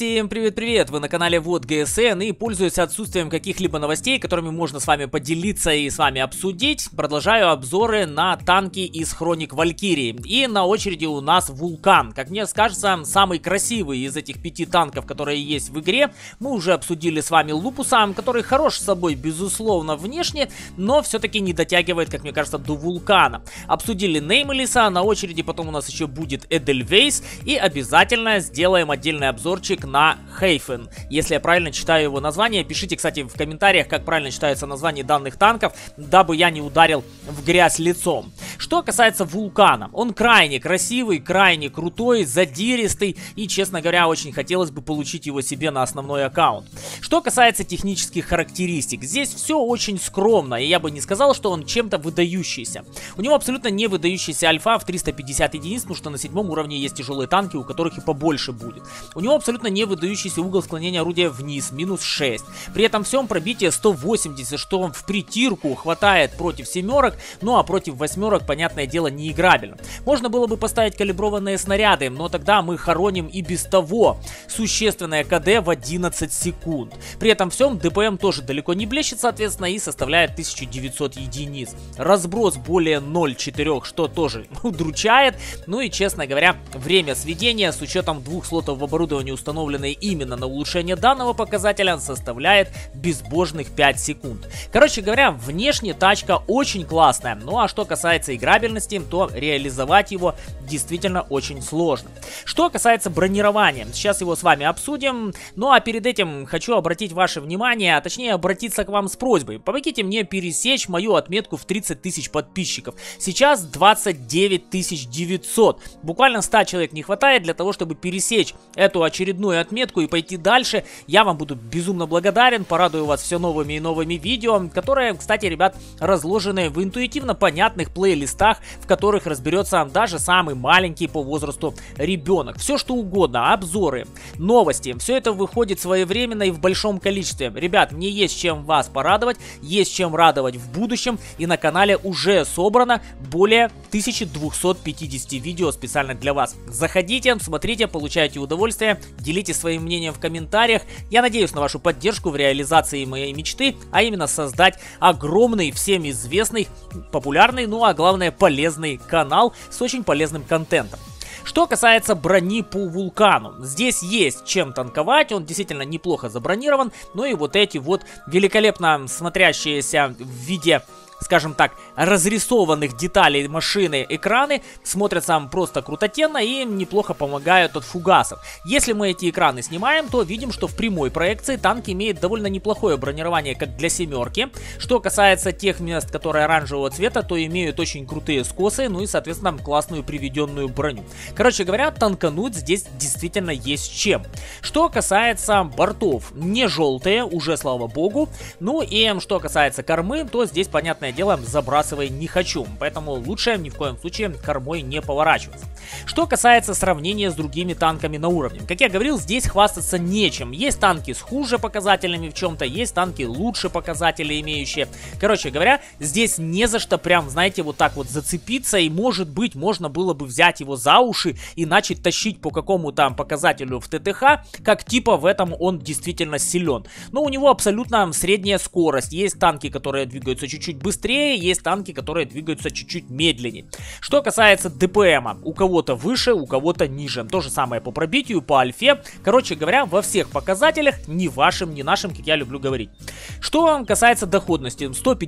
Всем привет-привет! Вы на канале Вот ГСН, и пользуясь отсутствием каких-либо новостей, которыми можно с вами поделиться и с вами обсудить, продолжаю обзоры на танки из Хроник Валькирии. И на очереди у нас Вулкан. Как мне кажется, самый красивый из этих 5 танков, которые есть в игре. Мы уже обсудили с вами Лупуса, который хорош с собой, безусловно, внешне, но все-таки не дотягивает, как мне кажется, до Вулкана. Обсудили Неймлиса, на очереди потом у нас еще будет Эдельвейс, и обязательно сделаем отдельный обзорчик на Хейфен. Если я правильно читаю его название, пишите, кстати, в комментариях, как правильно читается название данных танков, дабы я не ударил в грязь лицом. Что касается Вулкана, он крайне красивый, крайне крутой, задиристый, и, честно говоря, очень хотелось бы получить его себе на основной аккаунт. Что касается технических характеристик, здесь все очень скромно, и я бы не сказал, что он чем-то выдающийся. У него абсолютно не выдающийся альфа в 350 единиц, потому что на 7 уровне есть тяжелые танки, у которых и побольше будет. У него абсолютно не выдающийся угол склонения орудия вниз, минус 6. При этом всем пробитие 180, что в притирку хватает против семерок, ну а против восьмерок, понятное дело, не играбельно. Можно было бы поставить калиброванные снаряды, но тогда мы хороним и без того существенное КД в 11 секунд. При этом всем ДПМ тоже далеко не блещет, соответственно, и составляет 1900 единиц. Разброс более 0,4, что тоже удручает. Ну и, честно говоря, время сведения с учетом 2 слотов в оборудовании, установленные именно на улучшение данного показателя, составляет безбожных 5 секунд. Короче говоря, внешне тачка очень классная. Ну а что касается играбельности, то реализовать его действительно очень сложно. Что касается бронирования, сейчас его с вами обсудим. Ну а перед этим хочу обратить ваше внимание, а точнее обратиться к вам с просьбой. Помогите мне пересечь мою отметку в 30 тысяч подписчиков. Сейчас 29 900. Буквально 100 человек не хватает для того, чтобы пересечь эту очередную отметку и пойти дальше. Я вам буду безумно благодарен, порадую вас все новыми и новыми видео, которые, кстати, ребят, разложены в интуитивно понятных плейлистах, в которых разберется даже самый маленький по возрасту ребенок. Все что угодно, обзоры, новости, все это выходит своевременно и в большом количестве. Ребят, мне есть чем вас порадовать, есть чем радовать в будущем, и на канале уже собрано более 1250 видео специально для вас. Заходите, смотрите, получайте удовольствие, делитесь своим мнением в комментариях. Я надеюсь на вашу поддержку в реализации моей мечты, а именно создать огромный, всем известный, популярный, ну а главное полезный канал с очень полезным контентом. Что касается брони по Вулкану, здесь есть чем танковать, он действительно неплохо забронирован, ну и вот эти вот великолепно смотрящиеся в виде, скажем так, разрисованных деталей машины экраны смотрятся просто крутотенно и неплохо помогают от фугасов. Если мы эти экраны снимаем, то видим, что в прямой проекции танк имеет довольно неплохое бронирование, как для семерки. Что касается тех мест, которые оранжевого цвета, то имеют очень крутые скосы, ну и, соответственно, классную приведенную броню. Короче говоря, танкануть здесь действительно есть чем. Что касается бортов, не желтые, уже слава богу. Ну и что касается кормы, то здесь, понятное дело, забрасывай не хочу, поэтому лучше ни в коем случае кормой не поворачиваться. Что касается сравнения с другими танками на уровне, как я говорил, здесь хвастаться нечем. Есть танки с хуже показателями в чем-то, есть танки лучше показатели имеющие. Короче говоря, здесь не за что прям, знаете, вот так вот зацепиться, и может быть можно было бы взять его за уши и начать тащить по какому-то показателю в ТТХ, как типа в этом он действительно силен. Но у него абсолютно средняя скорость. Есть танки, которые двигаются чуть-чуть быстрее, есть танки, которые двигаются чуть-чуть медленнее. Что касается ДПМа, у кого-то выше, у кого-то ниже. То же самое по пробитию, по альфе. Короче говоря, во всех показателях, ни вашим, ни нашим, как я люблю говорить. Что касается доходности,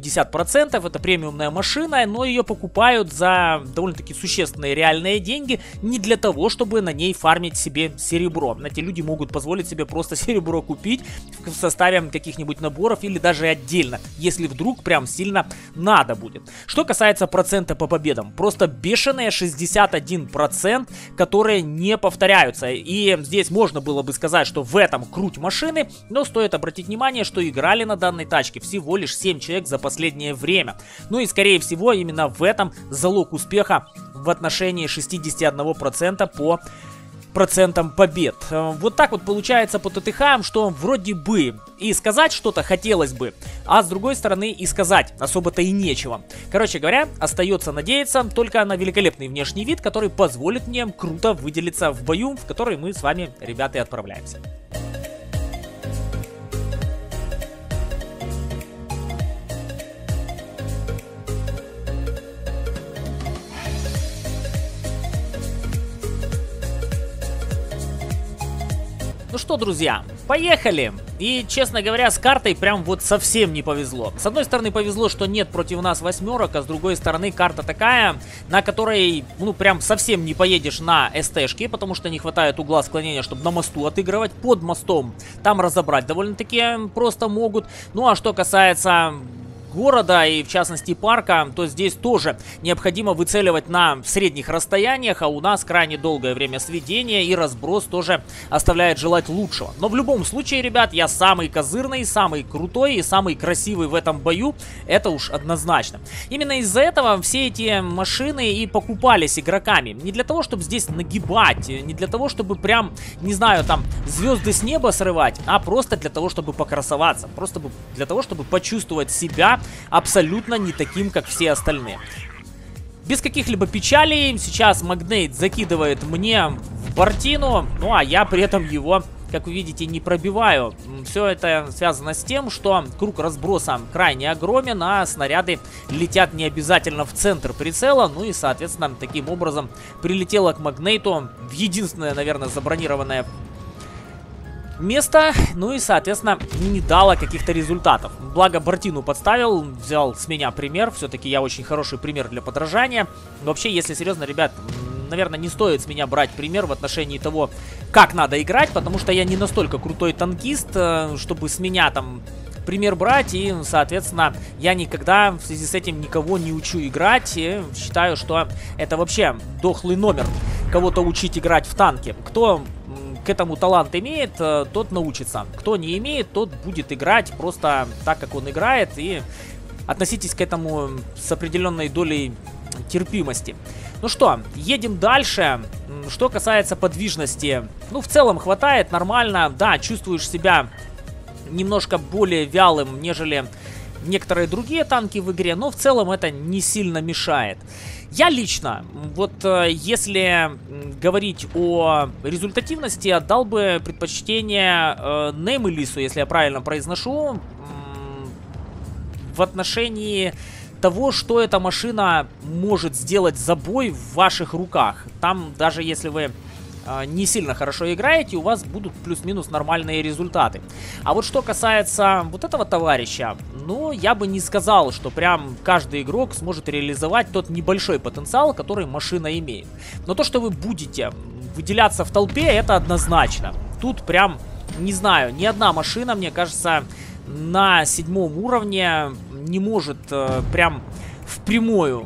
150% это премиумная машина, но ее покупают за довольно-таки существенные реальные деньги, не для того, чтобы на ней фармить себе серебро. Эти люди могут позволить себе просто серебро купить в составе каких-нибудь наборов или даже отдельно, если вдруг прям сильно надо будет. Что касается процента по победам, просто бешеные 61%, которые не повторяются. И здесь можно было бы сказать, что в этом круть машины, но стоит обратить внимание, что играли на данной тачке всего лишь 7 человек за последнее время. Ну и скорее всего именно в этом залог успеха в отношении 61% по процентом побед. Вот так вот получается по ТТХ, что вроде бы и сказать что-то хотелось бы, а с другой стороны и сказать особо-то и нечего. Короче говоря, остается надеяться только на великолепный внешний вид, который позволит мне круто выделиться в бою, в который мы с вами, ребята, и отправляемся. Ну что, друзья, поехали! И, честно говоря, с картой прям вот совсем не повезло. С одной стороны, повезло, что нет против нас восьмерок, а с другой стороны, карта такая, на которой, ну, прям совсем не поедешь на СТ-шке, потому что не хватает угла склонения, чтобы на мосту отыгрывать. Под мостом там разобрать довольно-таки просто могут. Ну, а что касается города и в частности парка, то здесь тоже необходимо выцеливать на средних расстояниях, а у нас крайне долгое время сведения и разброс тоже оставляет желать лучшего. Но в любом случае, ребят, я самый козырный, самый крутой и самый красивый в этом бою, это уж однозначно. Именно из-за этого все эти машины и покупались игроками. Не для того, чтобы здесь нагибать, не для того, чтобы прям, не знаю, там звезды с неба срывать, а просто для того, чтобы покрасоваться, просто для того, чтобы почувствовать себя абсолютно не таким, как все остальные. Без каких-либо печалей сейчас Магнейт закидывает мне в бортину, ну а я при этом его, как вы видите, не пробиваю. Все это связано с тем, что круг разброса крайне огромен, а снаряды летят не обязательно в центр прицела, ну и, соответственно, таким образом прилетело к Магнейту в единственное, наверное, забронированное место, ну и, соответственно, не дало каких-то результатов. Благо, бортину подставил, взял с меня пример. Все-таки я очень хороший пример для подражания. Но вообще, если серьезно, ребят, наверное, не стоит с меня брать пример в отношении того, как надо играть, потому что я не настолько крутой танкист, чтобы с меня там пример брать, и, соответственно, я никогда в связи с этим никого не учу играть, и считаю, что это вообще дохлый номер кого-то учить играть в танке. Кто к этому талант имеет, тот научится. Кто не имеет, тот будет играть просто так, как он играет, и относитесь к этому с определенной долей терпимости. Ну что, едем дальше. Что касается подвижности, ну, в целом хватает, нормально. Да, чувствуешь себя немножко более вялым, нежели некоторые другие танки в игре, но в целом это не сильно мешает. Я лично, вот если говорить о результативности, отдал бы предпочтение Неймелису, если я правильно произношу, в отношении того, что эта машина может сделать за бой в ваших руках. Там, даже если вы не сильно хорошо играете, у вас будут плюс-минус нормальные результаты. А вот что касается вот этого товарища, ну, я бы не сказал, что прям каждый игрок сможет реализовать тот небольшой потенциал, который машина имеет. Но то, что вы будете выделяться в толпе, это однозначно. Тут прям, не знаю, ни одна машина, мне кажется, на 7-м уровне не может прям впрямую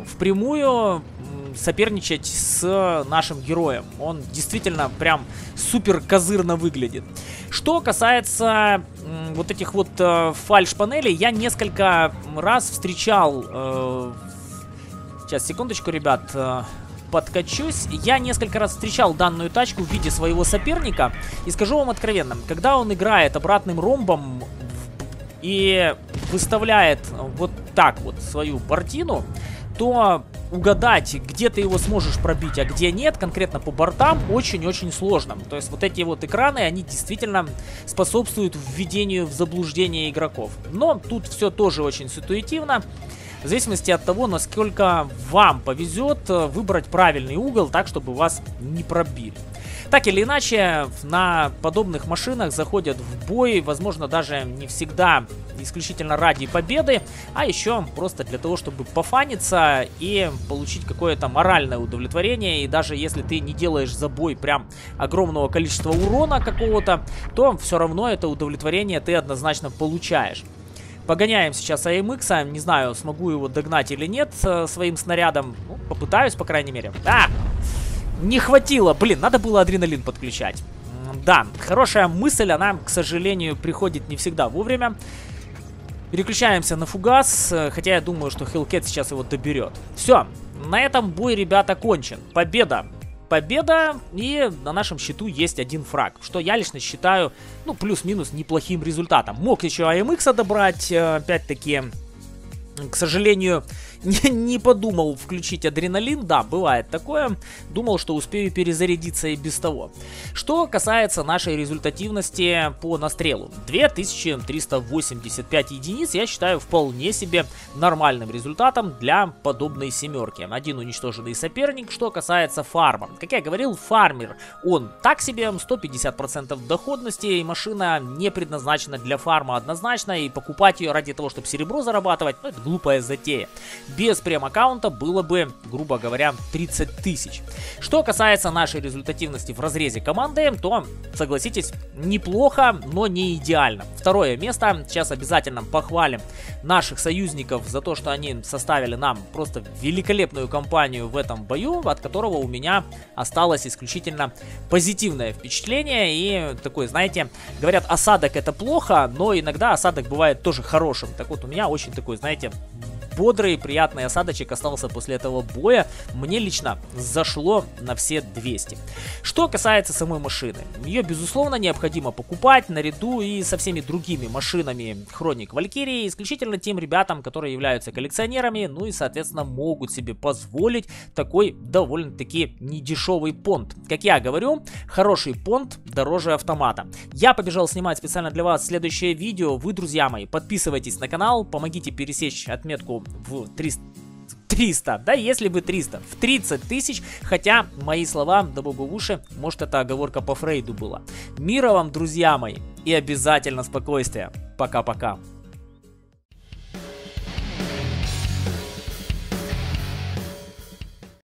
соперничать с нашим героем. Он действительно прям супер козырно выглядит. Что касается вот этих вот фальш-панелей, я несколько раз встречал... Сейчас, секундочку, ребят, подкачусь. Я несколько раз встречал данную тачку в виде своего соперника. И скажу вам откровенно, когда он играет обратным ромбом и выставляет вот так вот свою бортину, то угадать, где ты его сможешь пробить, а где нет, конкретно по бортам, очень-очень сложно. То есть вот эти вот экраны, они действительно способствуют введению в заблуждение игроков. Но тут все тоже очень ситуативно. В зависимости от того, насколько вам повезет выбрать правильный угол, так, чтобы вас не пробили. Так или иначе, на подобных машинах заходят в бой, возможно, даже не всегда исключительно ради победы, а еще просто для того, чтобы пофаниться и получить какое-то моральное удовлетворение. И даже если ты не делаешь за бой прям огромного количества урона какого-то, то все равно это удовлетворение ты однозначно получаешь. Погоняем сейчас АМХ, не знаю, смогу его догнать или нет своим снарядом. Ну, попытаюсь, по крайней мере. Да! Не хватило, блин, надо было адреналин подключать. Да, хорошая мысль, она, к сожалению, приходит не всегда вовремя. Переключаемся на фугас, хотя я думаю, что Hellcat сейчас его доберет. Все, на этом бой, ребята, кончен. Победа победа, и на нашем счету есть 1 фраг, что я лично считаю, ну, плюс-минус неплохим результатом. Мог еще AMX добрать, опять-таки, к сожалению, не подумал включить адреналин, да, бывает такое, думал, что успею перезарядиться и без того. Что касается нашей результативности по настрелу, 2385 единиц я считаю вполне себе нормальным результатом для подобной семерки. 1 уничтоженный соперник. Что касается фарма, как я говорил, фармер, он так себе, 150% доходности, и машина не предназначена для фарма однозначно, и покупать ее ради того, чтобы серебро зарабатывать, ну, это глупая затея. Без прем-аккаунта было бы, грубо говоря, 30 тысяч. Что касается нашей результативности в разрезе команды, то, согласитесь, неплохо, но не идеально. 2 место. Сейчас обязательно похвалим наших союзников за то, что они составили нам просто великолепную компанию в этом бою, от которого у меня осталось исключительно позитивное впечатление. И такой, знаете, говорят, осадок это плохо, но иногда осадок бывает тоже хорошим. Так вот, у меня очень такой, знаете, бодрый, приятный осадочек остался после этого боя. Мне лично зашло на все 200. Что касается самой машины, ее, безусловно, необходимо покупать наряду и со всеми другими машинами Хроник Валькирии, исключительно тем ребятам, которые являются коллекционерами, ну и, соответственно, могут себе позволить такой довольно-таки недешевый понт. Как я говорю, хороший понт дороже автомата. Я побежал снимать специально для вас следующее видео. Вы, друзья мои, подписывайтесь на канал, помогите пересечь отметку в 300, да, если бы 300, в 30 тысяч, хотя мои слова, да богу в уши, может это оговорка по Фрейду была. Мира вам, друзья мои, и обязательно спокойствия. Пока-пока.